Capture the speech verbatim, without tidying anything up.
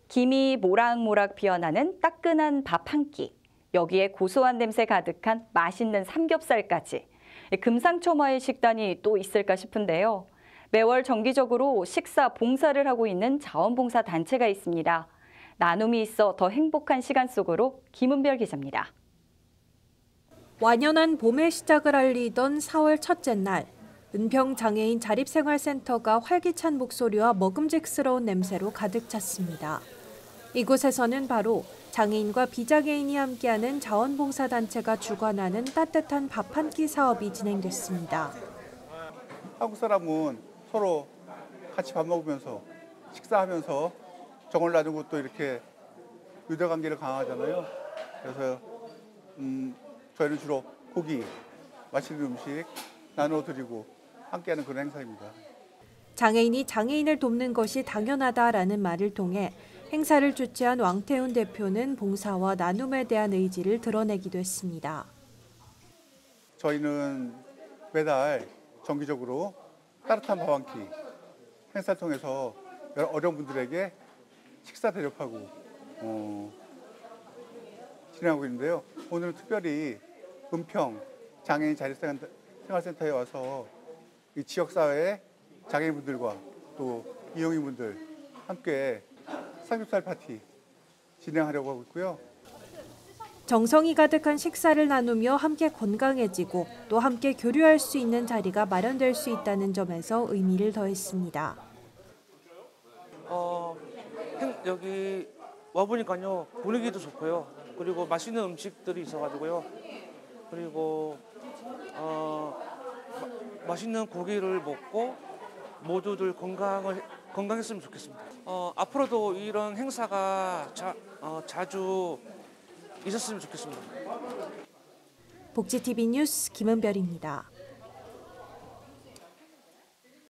김이 모락모락 피어나는 따끈한 밥 한 끼, 여기에 고소한 냄새 가득한 맛있는 삼겹살까지. 금상첨화의 식단이 또 있을까 싶은데요. 매월 정기적으로 식사 봉사를 하고 있는 자원봉사 단체가 있습니다. 나눔이 있어 더 행복한 시간 속으로 김은별 기자입니다. 완연한 봄의 시작을 알리던 사월 첫째 날, 은평 장애인 자립생활센터가 활기찬 목소리와 먹음직스러운 냄새로 가득 찼습니다. 이곳에서는 바로 장애인과 비장애인이 함께하는 자원봉사단체가 주관하는 따뜻한 밥 한 끼 사업이 진행됐습니다. 한국 사람은 서로 같이 밥 먹으면서 식사하면서 정을 나누고 또 이렇게 유대관계를 강화하잖아요. 그래서 음, 저희는 주로 고기, 맛있는 음식 나눠드리고 함께하는 그런 행사입니다. 장애인이 장애인을 돕는 것이 당연하다라는 말을 통해 행사를 주최한 왕태훈 대표는 봉사와 나눔에 대한 의지를 드러내기도 했습니다. 저희는 매달 정기적으로 따뜻한 밥 한 끼 행사를 통해서 어려운 분들에게 식사 대접하고 어, 진행하고 있는데요. 오늘은 특별히 은평 장애인 자립생활센터에 와서 이 지역사회 장애인분들과 또 이용인분들 함께 삼겹살 파티 진행하려고 하고 있고요. 정성이 가득한 식사를 나누며 함께 건강해지고 또 함께 교류할 수 있는 자리가 마련될 수 있다는 점에서 의미를 더했습니다. 어, 여기 와보니까요, 분위기도 좋고요. 그리고 맛있는 음식들이 있어가지고요. 그리고 어, 마, 맛있는 고기를 먹고 모두들 건강을 건강했으면 좋겠습니다. 어, 앞으로도 이런 행사가 자, 어, 자주 있었으면 좋겠습니다. 복지티비 뉴스 김은별입니다.